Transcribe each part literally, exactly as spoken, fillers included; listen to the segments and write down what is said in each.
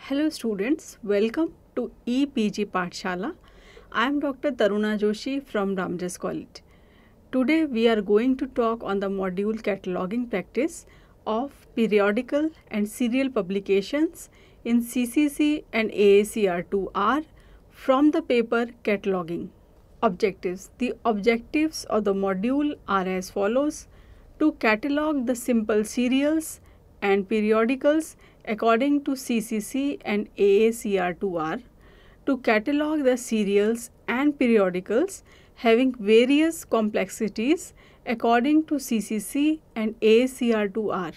Hello students, welcome to E P G Pathshala. I am Doctor Taruna Joshi from Ramjas College. Today we are going to talk on the module Cataloging Practice of Periodical and Serial Publications in C C C and A A C R two R from the paper Cataloging. Objectives. The objectives of the module are as follows: to catalog the simple serials and periodicals according to C C C and A A C R two R, to catalog the serials and periodicals having various complexities according to C C C and A A C R two R.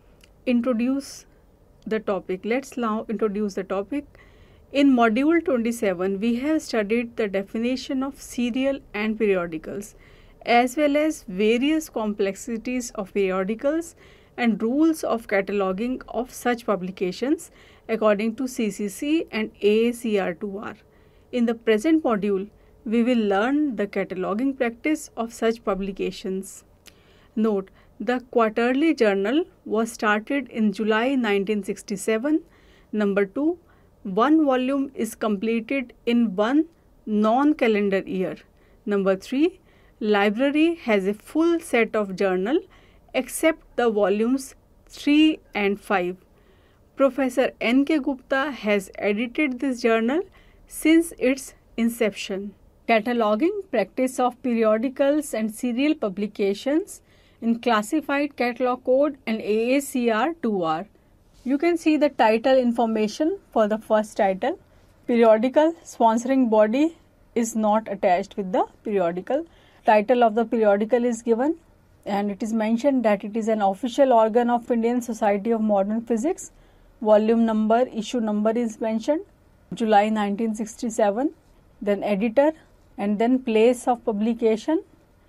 Introduce the topic. Let's now introduce the topic. In module twenty-seven, we have studied the definition of serial and periodicals as well as various complexities of periodicals and rules of cataloging of such publications according to C C C and A A C R two R. In the present module, we will learn the cataloging practice of such publications. Note, the quarterly journal was started in July nineteen sixty-seven. Number two, one volume is completed in one non-calendar year. Number three, library has a full set of journal except the volumes three and five. Professor N K Gupta has edited this journal since its inception. Cataloging practice of periodicals and serial publications in Classified Catalog Code and A A C R two R. You can see the title information for the first title. Periodical sponsoring body is not attached with the periodical. Title of the periodical is given, and it is mentioned that it is an official organ of Indian Society of Modern Physics. Volume number, issue number is mentioned, July nineteen sixty-seven. Then editor, and then place of publication,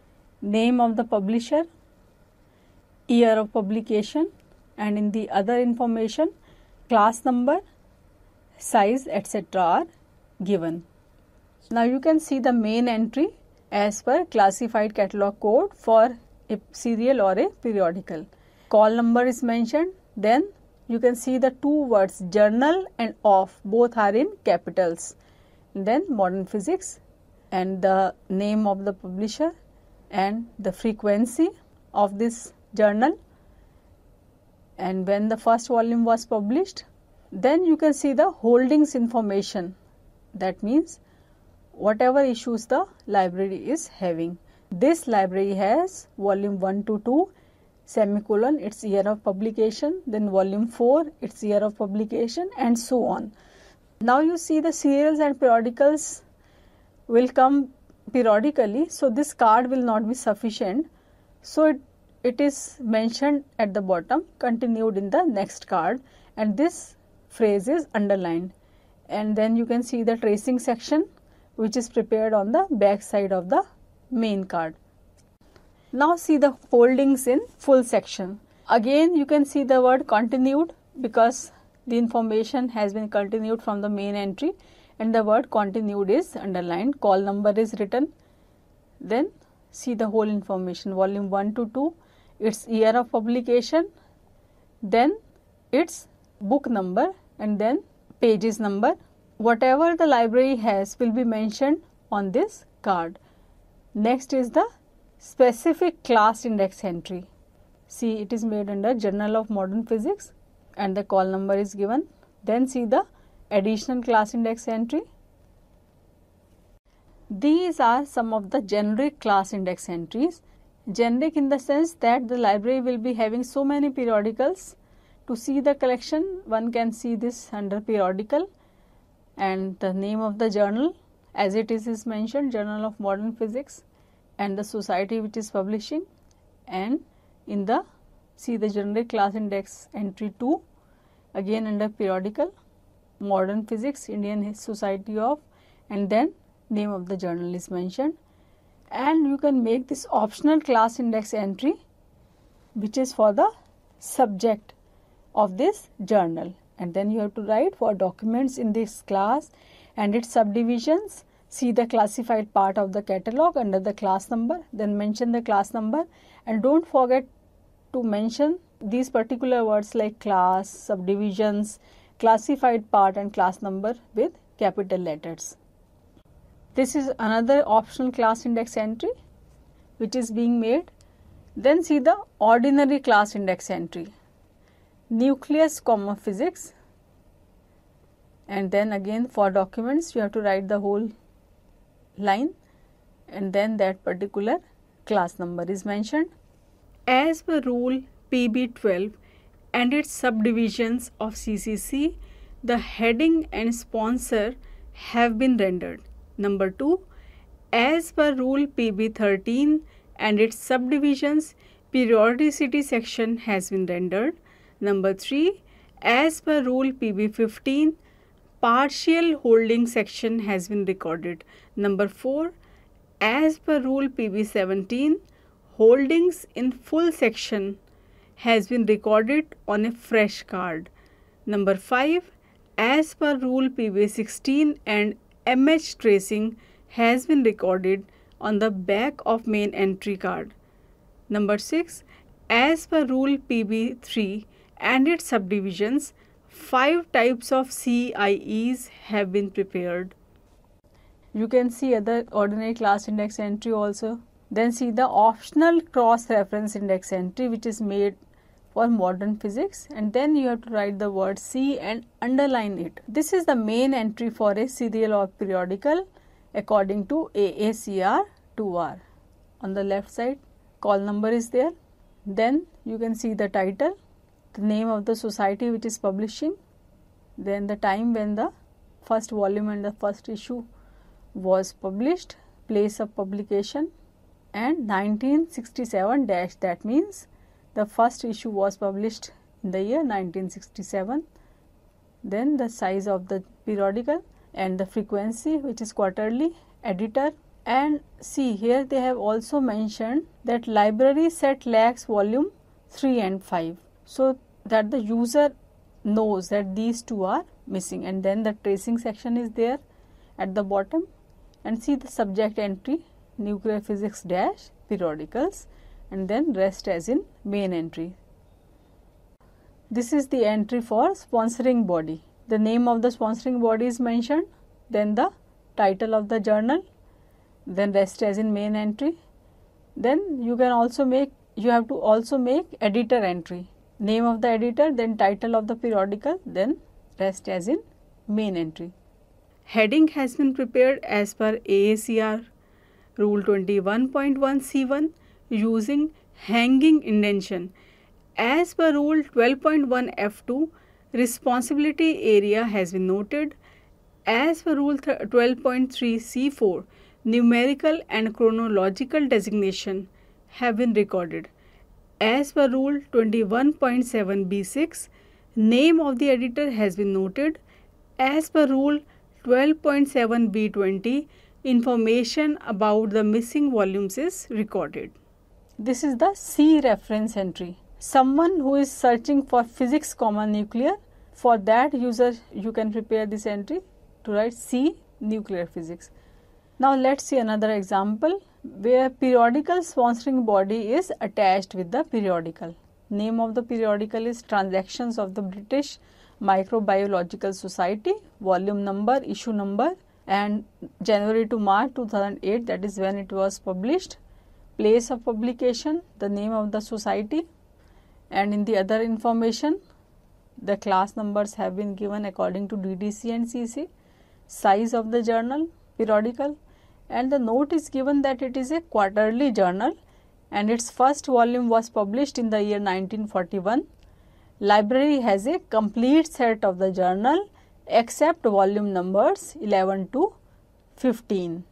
name of the publisher, year of publication, and in the other information, class number, size, et cetera are given. Now you can see the main entry as per Classified Catalog Code for a serial or a periodical. Call number is mentioned. Then you can see the two words journal and of, both are in capitals. Then modern physics and the name of the publisher and the frequency of this journal and when the first volume was published. Then you can see the holdings information. That means whatever issues the library is having. This library has volume one to two, semicolon, its year of publication, then volume four, its year of publication, and so on. Now you see the serials and periodicals will come periodically, so this card will not be sufficient. So it, it is mentioned at the bottom, continued in the next card, and this phrase is underlined. And then you can see the tracing section which is prepared on the back side of the main card. Now see the holdings in full section. Again you can see the word continued because the information has been continued from the main entry and the word continued is underlined. Call number is written. Then see the whole information, volume one to two, its year of publication, then its book number, and then pages number. Whatever the library has will be mentioned on this card. Next is the specific class index entry. See, it is made under Journal of Modern Physics and the call number is given. Then see the additional class index entry. These are some of the generic class index entries. Generic in the sense that the library will be having so many periodicals. To see the collection, one can see this under periodical, and the name of the journal as it is is mentioned, Journal of Modern Physics, and the society which is publishing, and in the see the generic class index entry two, again under periodical, Modern Physics, Indian Society of, and then name of the journal is mentioned. And you can make this optional class index entry which is for the subject of this journal, and then you have to write for documents in this class and its subdivisions. See the classified part of the catalog under the class number, then mention the class number, and don't forget to mention these particular words like class, subdivisions, classified part and class number with capital letters. This is another optional class index entry which is being made. Then see the ordinary class index entry, nucleus comma physics, and then again for documents you have to write the whole line and then that particular class number is mentioned. As per rule P B twelve and its subdivisions of C C C, the heading and sponsor have been rendered. Number two, as per rule P B thirteen and its subdivisions, periodicity section has been rendered. Number three, as per rule P B fifteen, partial holding section has been recorded. Number four, as per rule P B seventeen, holdings in full section has been recorded on a fresh card. Number five, as per rule P B sixteen and M H tracing has been recorded on the back of main entry card. Number six, as per rule P B three and its subdivisions, five types of C I Es have been prepared. You can see other ordinary class index entry also. Then see the optional cross reference index entry which is made for modern physics, and then you have to write the word C and underline it. This is the main entry for a serial or periodical according to A A C R two R. On the left side call number is there. Then you can see the title, the name of the society which is publishing, then the time when the first volume and the first issue was published, place of publication, and nineteen sixty-seven dash, that means the first issue was published in the year nineteen sixty-seven. Then the size of the periodical and the frequency which is quarterly, editor, and see here they have also mentioned that library set lacks volume three and five, so that the user knows that these two are missing, and then the tracing section is there at the bottom, and see the subject entry nuclear physics dash periodicals, and then rest as in main entry. This is the entry for sponsoring body. The name of the sponsoring body is mentioned, then the title of the journal, then rest as in main entry. Then you can also make, you have to also make editor entry, name of the editor, then title of the periodical, then rest as in main entry. Heading has been prepared as per A A C R rule twenty-one point one C one using hanging indentation. As per rule twelve point one F two, responsibility area has been noted. As per rule twelve point three C four, numerical and chronological designation have been recorded. As per rule twenty-one point seven B six, name of the editor has been noted. As per rule twelve point seven B twenty, information about the missing volumes is recorded. This is the C reference entry. Someone who is searching for physics comma nuclear, for that user you can prepare this entry to write C nuclear physics. Now let's see another example where periodical sponsoring body is attached with the periodical. Name of the periodical is Transactions of the British Microbiological Society, volume number, issue number, and January to March two thousand eight, that is when it was published. Place of publication, the name of the society, and in the other information the class numbers have been given according to D D C and C C, size of the journal, periodical, and the note is given that it is a quarterly journal and its first volume was published in the year nineteen forty-one. Library has a complete set of the journal except volume numbers eleven to fifteen.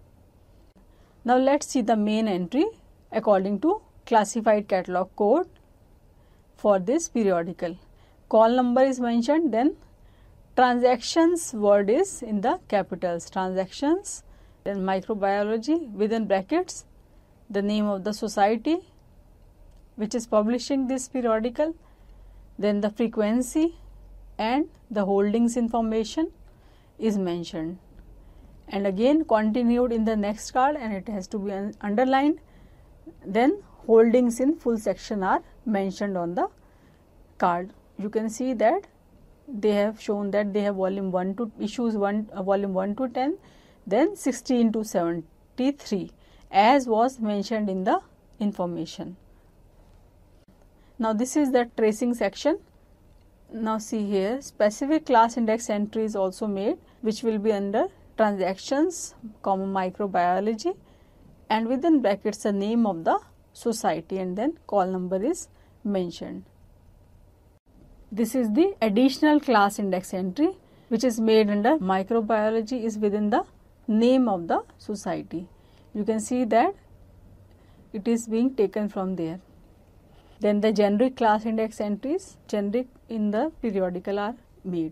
Now let's see the main entry according to classified catalog code for this periodical. Call number is mentioned, then transactions word is in the capitals, transactions, then microbiology within brackets, the name of the society which is publishing this periodical, then the frequency and the holdings information is mentioned, and again continued in the next card and it has to be un underlined. Then holdings in full section are mentioned on the card. You can see that they have shown that they have volume one to issues one uh, volume one to ten, then sixteen to seventy-three, as was mentioned in the information. Now this is the tracing section. Now see here, specific class index entry is also made, which will be under transactions, comma microbiology, and within brackets the name of the society, and then call number is mentioned. This is the additional class index entry, which is made under microbiology, is within the name of the society. You can see that it is being taken from there. Then the generic class index entries, generic in the periodical, are made.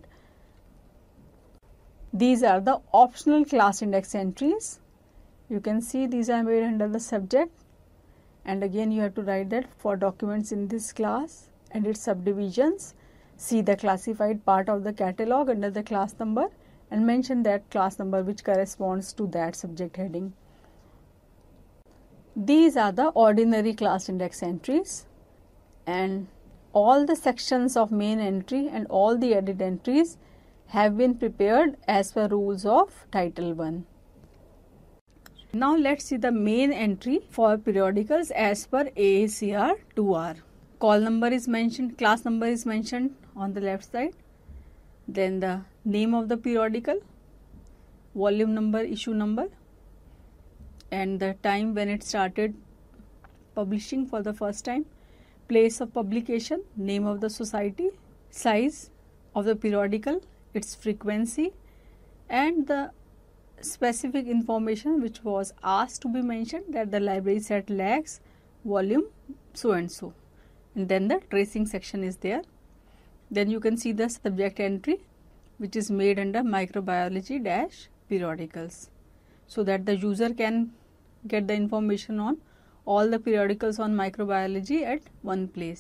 These are the optional class index entries. You can see these are made under the subject, and again you have to write that for documents in this class and its subdivisions, see the classified part of the catalog under the class number and mention that class number which corresponds to that subject heading. These are the ordinary class index entries, and all the sections of main entry and all the added entries have been prepared as per rules of Title one. Now let's see the main entry for periodicals as per A A C R two R. Call number is mentioned, class number is mentioned on the left side, then the name of the periodical, volume number, issue number, and the time when it started publishing for the first time, place of publication, name of the society, size of the periodical, its frequency, and the specific information which was asked to be mentioned, that the library set lacks volume so and so, and then the tracing section is there. Then you can see the subject entry which is made under microbiology dash periodicals, so that the user can get the information on all the periodicals on microbiology at one place.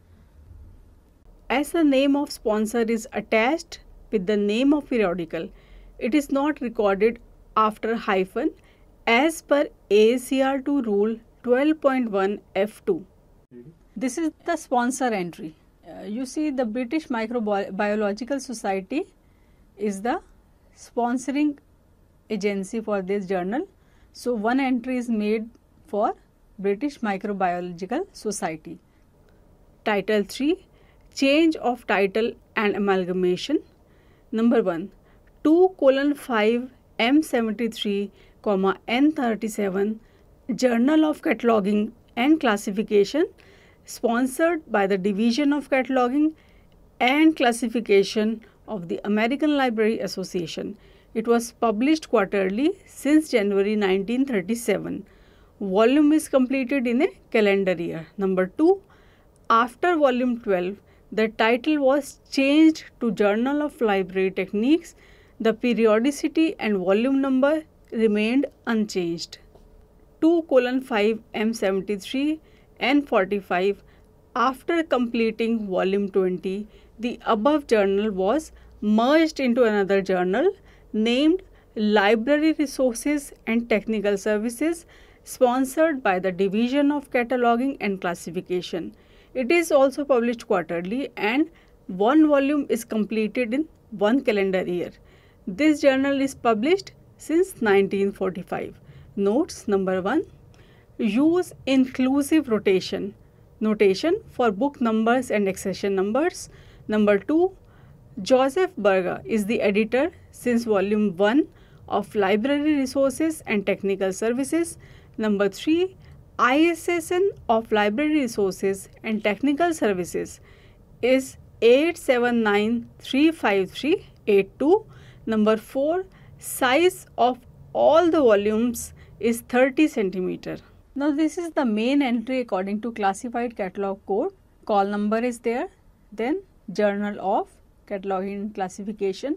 As the name of sponsor is attached with the name of periodical, it is not recorded after hyphen as per A A C R two rule twelve point one F two. This is the sponsor entry. Uh, you see, the British Microbiological Society is the sponsoring agency for this journal. So one entry is made for British Microbiological Society. Title three, change of title and amalgamation. Number one, two colon five M seventy-three, N thirty-seven, Journal of Cataloguing and Classification, sponsored by the Division of Cataloguing and Classification of the American Library Association. It was published quarterly since January nineteen thirty-seven. Volume is completed in a calendar year. Number two, after volume twelve, the title was changed to Journal of Library Techniques. The periodicity and volume number remained unchanged. two colon five M seventy-three N forty-five. After completing volume twenty, the above journal was merged into another journal named Library Resources and Technical Services, sponsored by the Division of Cataloguing and Classification. It is also published quarterly, and one volume is completed in one calendar year. This journal is published since nineteen forty-five. Notes: number one, use inclusive rotation notation for book numbers and accession numbers. Number two, Joseph Berger is the editor since volume one of Library Resources and Technical Services. Number three, I S S N of Library Resources and Technical Services is eight seven nine three five three eight two. Number four, size of all the volumes is thirty centimeter. Now this is the main entry according to classified catalog code. Call number is there, then Journal of Cataloguing and Classification,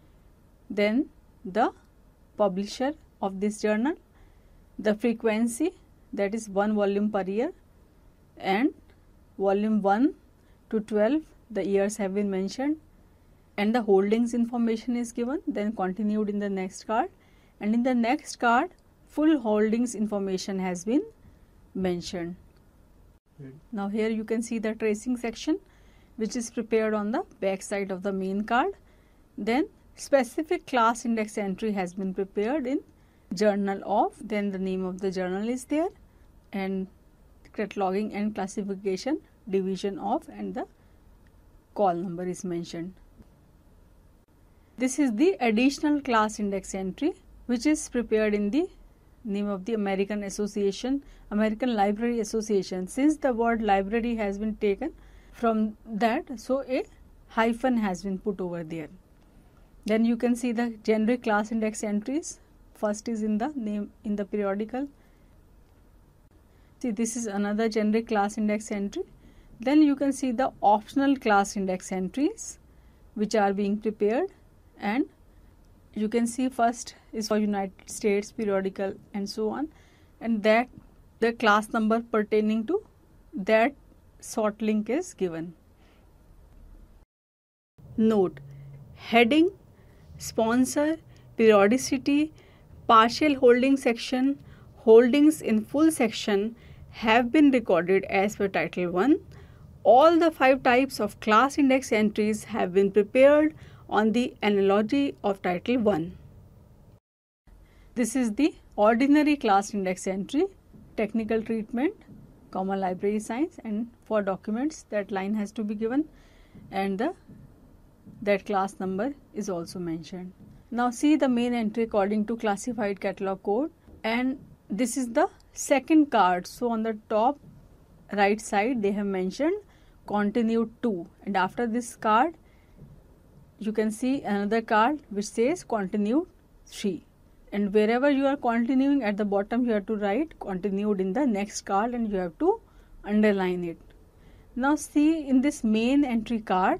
then the publisher of this journal, the frequency, that is one volume per year, and volume one to twelve, the years have been mentioned, and the holdings information is given, then continued in the next card, and in the next card full holdings information has been mentioned. Mm. Now here you can see the tracing section. which is prepared on the back side of the main card. Then specific class index entry has been prepared in journal of, then the name of the journal is there, and cataloging and classification division of, and the call number is mentioned. This is the additional class index entry, which is prepared in the name of the American Association, American Library Association. Since the word library has been taken from that, so a hyphen has been put over there. Then you can see the generic class index entries. First is in the name in the periodical. See, this is another generic class index entry. Then you can see the optional class index entries which are being prepared, and you can see first is for United States periodical and so on, and that the class number pertaining to that sort link is given. Note: heading, sponsor, periodicity, partial holding section, holdings in full section have been recorded as per Title one. All the five types of class index entries have been prepared on the analogy of Title one. This is the ordinary class index entry, technical treatment, common library science, and for documents that line has to be given, and the that class number is also mentioned. Now see the main entry according to classified catalog code, and this is the second card. So on the top right side they have mentioned continued two, and after this card you can see another card which says continued three, and wherever you are continuing at the bottom you have to write continued in the next card and you have to underline it. Now see, in this main entry card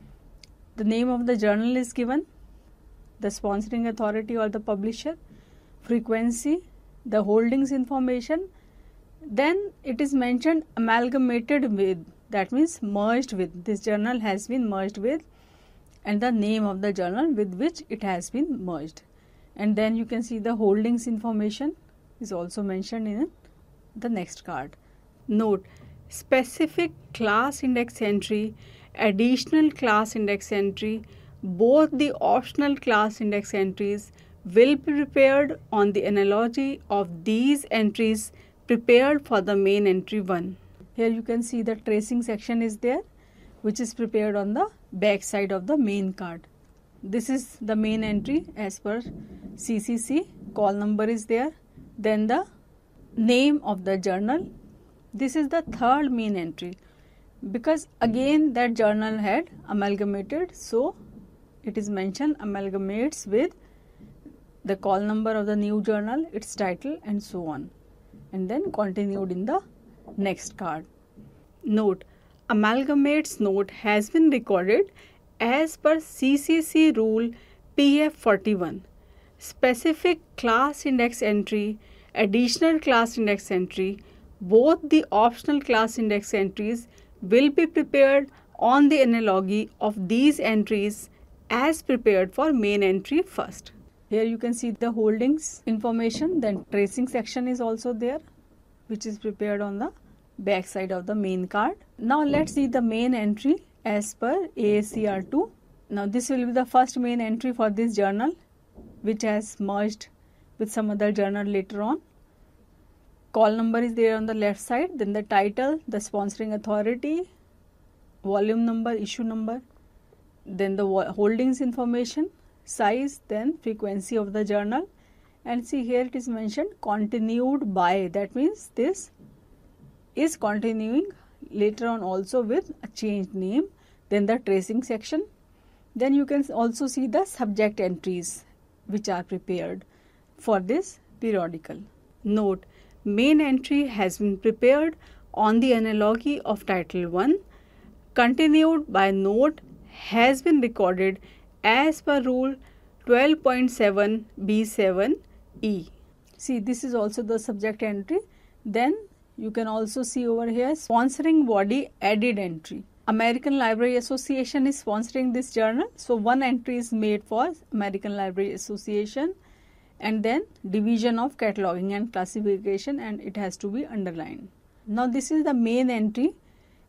the name of the journal is given, the sponsoring authority or the publisher, frequency, the holdings information, then it is mentioned amalgamated with, that means merged with, this journal has been merged with, and the name of the journal with which it has been merged. And then you can see the holdings information is also mentioned in the next card. Note: specific class index entry, additional class index entry, both the optional class index entries will be prepared on the analogy of these entries prepared for the main entry one. Here you can see the tracing section is there, which is prepared on the back side of the main card. This is the main entry as per C C C, call number is there, then the name of the journal. This is the third main entry, because again that journal had amalgamated, so it is mentioned amalgamates with the call number of the new journal, its title, and so on, and then continued in the next card. Note: amalgamates note has been recorded as per C C C rule P F forty-one. Specific class index entry, additional class index entry, both the optional class index entries will be prepared on the analogy of these entries as prepared for main entry first. Here you can see the holdings information, then tracing section is also there, which is prepared on the back side of the main card. Now let's see the main entry as per A A C R two. Now this will be the first main entry for this journal, which has merged with some other journal later on. Call number is there on the left side, then the title, the sponsoring authority, volume number, issue number, then the holdings information, size, then frequency of the journal, and see here it is mentioned continued by, that means this is continuing later on also with a changed name, then the tracing section. Then you can also see the subject entries which are prepared for this periodical. Note: main entry has been prepared on the analogy of Title one. Continued by note has been recorded as per rule twelve point seven B seven E. See, this is also the subject entry. Then you can also see over here sponsoring body added entry. American Library Association is sponsoring this journal, so one entry is made for American Library Association, and then division of cataloging and classification, and it has to be underlined. Now this is the main entry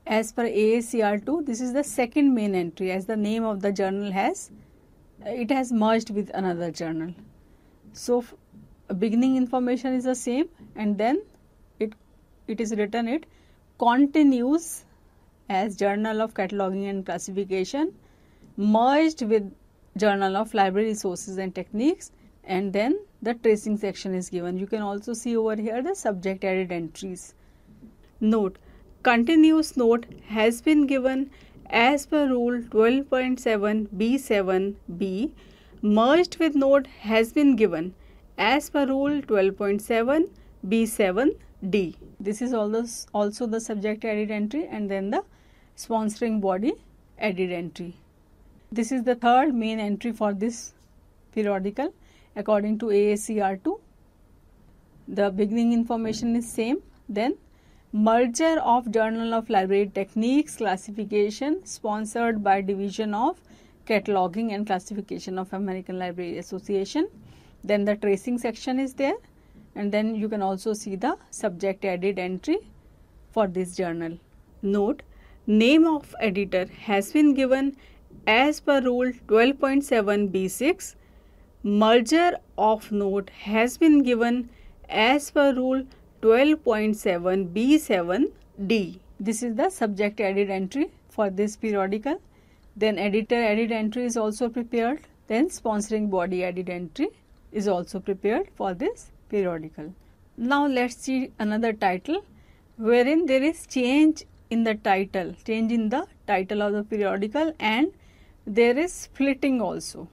as per A A C R two, this is the second main entry, as the name of the journal has, it has merged with another journal. So beginning information is the same, and then it it is written it continues as Journal of Cataloging and Classification, merged with Journal of Library Resources and Techniques, and then the tracing section is given. You can also see over here the subject added entries. Note, continuous note has been given as per rule twelve point seven B seven B. Merged with note has been given as per rule twelve point seven B seven D. This is also the subject added entry, and then the sponsoring body added entry. This is the third main entry for this periodical according to A A C R two. The beginning information is same. Then merger of Journal of Library Techniques Classification, sponsored by Division of Cataloging and Classification of American Library Association. Then the tracing section is there, and then you can also see the subject added entry for this journal. Note, name of editor has been given as per rule twelve point seven B six. Merger of note has been given as per rule twelve point seven B seven D. This is the subject added entry for this periodical. Then editor added entry is also prepared. Then sponsoring body added entry is also prepared for this periodical. Now let's see another title wherein there is change in the title, change in the title of the periodical, and there is splitting also.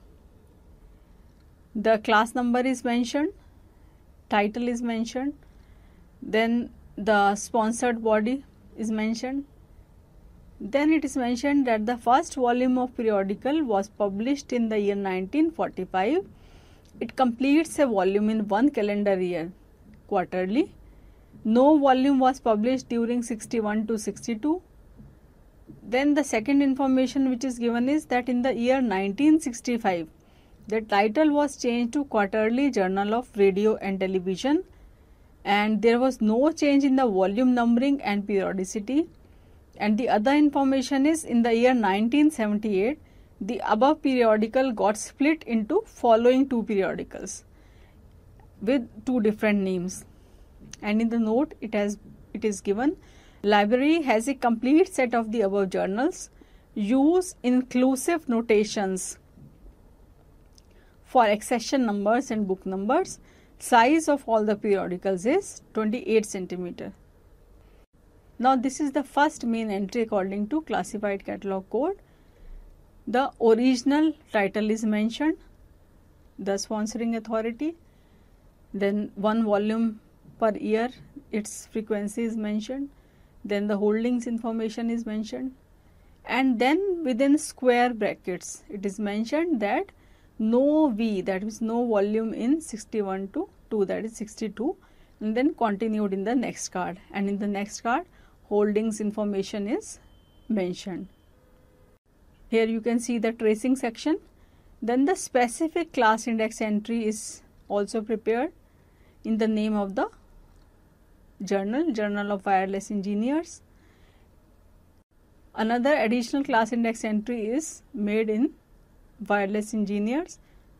The class number is mentioned, title is mentioned, then the sponsored body is mentioned. Then it is mentioned that the first volume of periodical was published in the year nineteen forty-five. It completes a volume in one calendar year quarterly. No volume was published during sixty-one to sixty-two. Then the second information which is given is that in the year nineteen sixty-five, the title was changed to Quarterly Journal of Radio and Television, and there was no change in the volume numbering and periodicity. And the other information is in the year nineteen seventy-eight, the above periodical got split into following two periodicals with two different names. And in the note it has it is given, library has a complete set of the above journals. Use inclusive notations for accession numbers and book numbers. Size of all the periodicals is twenty-eight centimeter. Now this is the first main entry according to classified catalog code. The original title is mentioned, the sponsoring authority, then one volume per year, its frequency is mentioned, then the holdings information is mentioned, and then within square brackets it is mentioned that no V, that is no volume in sixty-one to two, that is sixty-two, and then continued in the next card, and in the next card holdings information is mentioned. Here you can see the tracing section. Then the specific class index entry is also prepared in the name of the journal, Journal of Wireless Engineers. Another additional class index entry is made in Wireless Engineers,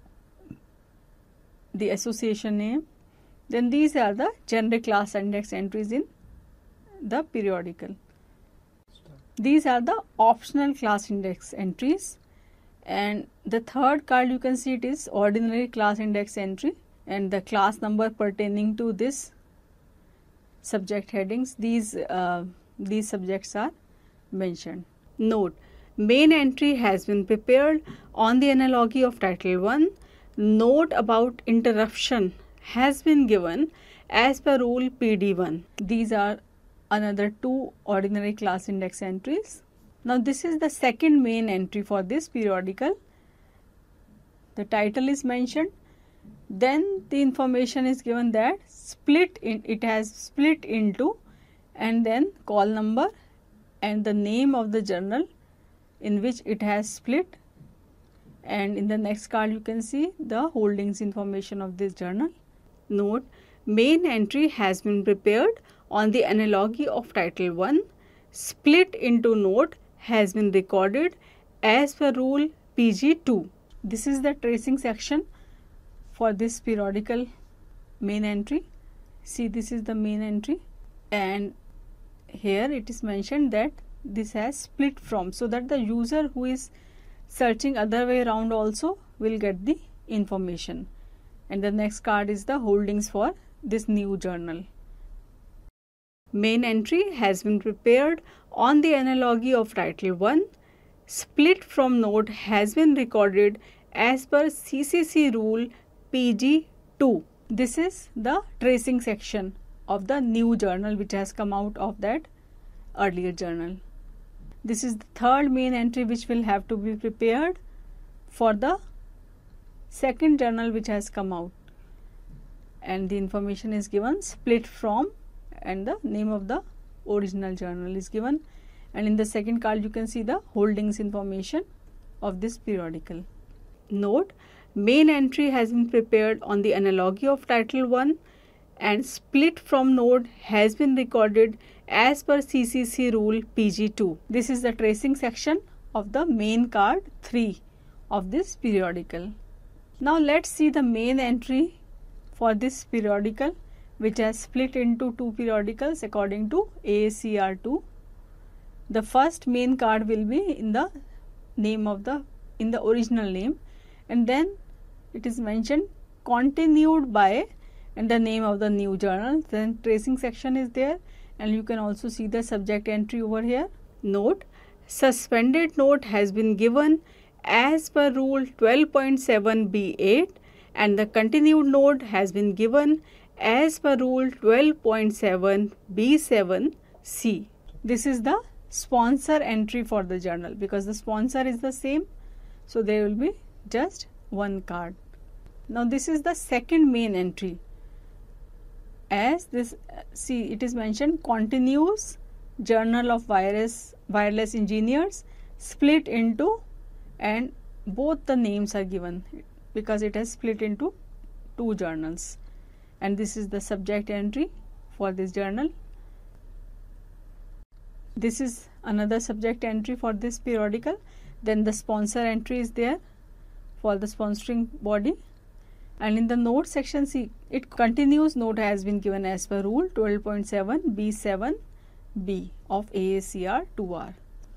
the association name. Then these are the generic class index entries in the periodical. These are the optional class index entries, and the third card you can see it is ordinary class index entry, and the class number pertaining to this subject headings, these uh, these subjects are mentioned. Note, main entry has been prepared on the analogy of title one. Note about interruption has been given as per rule P D one. These are another two ordinary class index entries. Now this is the second main entry for this periodical. The title is mentioned, then the information is given that split in it has split into, and then call number and the name of the journal in which it has split, and in the next card you can see the holdings information of this journal. Note, main entry has been prepared on the analogy of title one. split into note has been recorded as per rule P G two. This is the tracing section for this periodical main entry. See, this is the main entry, and here it is mentioned that this has split from, so that the user who is searching other way around also will get the information. And the next card is the holdings for this new journal. Main entry has been prepared on the analogy of title one. Split from note has been recorded as per C C C rule P G two. This is the tracing section of the new journal which has come out of that earlier journal. This is the third main entry which will have to be prepared for the second journal which has come out, and the information is given split from, and the name of the original journal is given, and in the second card you can see the holdings information of this periodical. Note, main entry has been prepared on the analogy of title one, and split from node has been recorded as per C C C rule P G two. This is the tracing section of the main card three of this periodical. Now let's see the main entry for this periodical which has split into two periodicals according to A A C R two. The first main card will be in the name of the in the original name, and then it is mentioned continued by and the name of the new journal. Then tracing section is there, and you can also see the subject entry over here. Note, suspended note has been given as per rule twelve point seven B eight, and the continued note has been given as per rule twelve point seven B seven C. This is the sponsor entry for the journal, because the sponsor is the same, so there will be just one card. Now this is the second main entry. As this, see, it is mentioned continuous journal of wireless wireless engineers split into, and both the names are given because it has split into two journals, and this is the subject entry for this journal. This is another subject entry for this periodical. Then the sponsor entry is there for the sponsoring body, and in the note section, see, it continues note has been given as per rule twelve point seven B seven B of A A C R two R.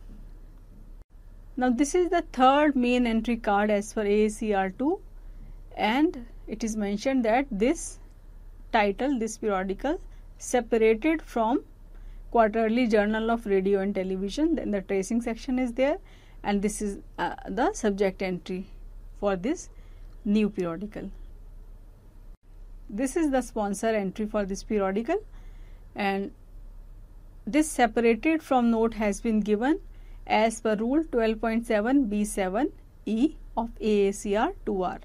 Now this is the third main entry card as per A A C R two, and it is mentioned that this title, this periodical, separated from Quarterly Journal of Radio and Television. Then the tracing section is there, and this is uh, the subject entry for this new periodical. This is the sponsor entry for this periodical, and this separated from note has been given as per rule twelve point seven B seven E of A A C R two R.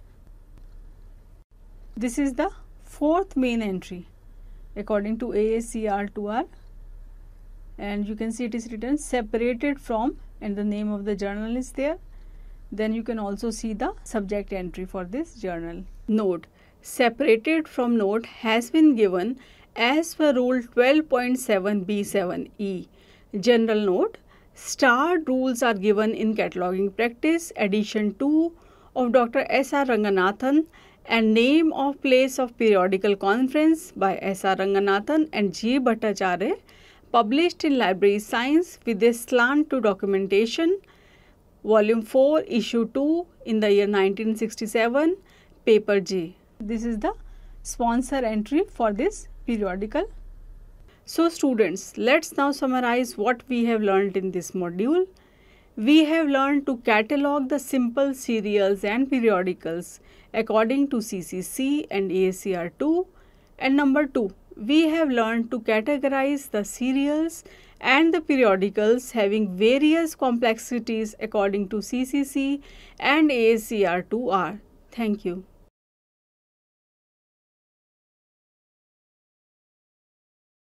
This is the fourth main entry according to A A C R two R, and you can see it is written separated from, and the name of the journal is there. Then you can also see the subject entry for this journal. Note, separated from note has been given as per rule twelve point seven B seven E. General note, starred rules are given in cataloging practice edition two of Doctor S R Ranganathan, and name of place of periodical conference by S R Ranganathan and G Bhattacharya, published in Library Science with a slant to documentation, volume four, issue two, in the year nineteen sixty-seven, paper G. This is the sponsor entry for this periodical. So students, let's now summarize what we have learned in this module. We have learned to catalog the simple serials and periodicals according to C C C and A A C R two. And number two, we have learned to categorize the serials and the periodicals having various complexities according to C C C and A A C R two R. Thank you.